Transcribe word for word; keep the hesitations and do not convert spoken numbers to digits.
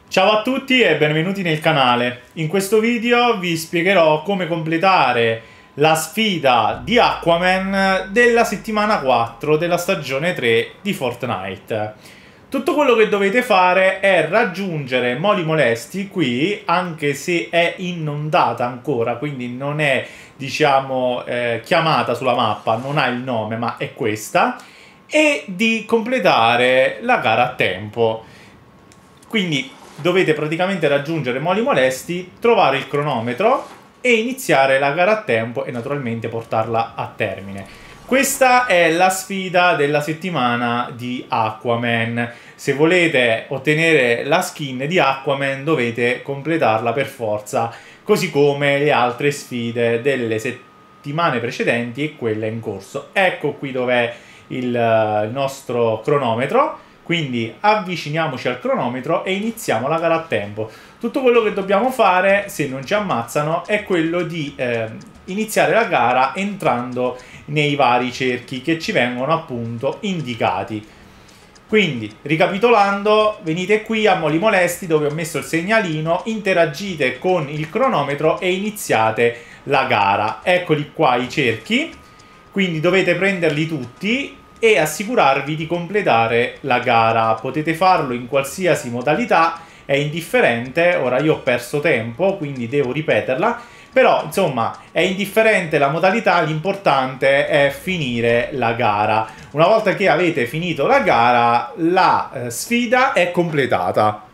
Ciao a tutti e benvenuti nel canale. In questo video vi spiegherò come completare la sfida di Aquaman della settimana quattro della stagione tre di Fortnite. Tutto quello che dovete fare è raggiungere Moli Molesti qui, anche se è inondata ancora, quindi non è, diciamo, eh, chiamata sulla mappa, non ha il nome, ma è questa, e di completare la gara a tempo. Quindi dovete praticamente raggiungere Moli Molesti, trovare il cronometro e iniziare la gara a tempo e naturalmente portarla a termine. Questa è la sfida della settimana di Aquaman. Se volete ottenere la skin di Aquaman dovete completarla per forza, così come le altre sfide delle settimane precedenti e quelle in corso. Ecco qui dov'è il, il nostro cronometro. Quindi avviciniamoci al cronometro e iniziamo la gara a tempo. Tutto quello che dobbiamo fare, se non ci ammazzano, è quello di eh, iniziare la gara entrando nei vari cerchi che ci vengono appunto indicati. Quindi, ricapitolando, venite qui a Moli Molesti dove ho messo il segnalino, interagite con il cronometro e iniziate la gara. Eccoli qua i cerchi, quindi dovete prenderli tutti e assicurarvi di completare la gara. Potete farlo in qualsiasi modalità, è indifferente. Ora io ho perso tempo, quindi devo ripeterla, però insomma è indifferente la modalità, l'importante è finire la gara. Una volta che avete finito la gara, la eh, sfida è completata.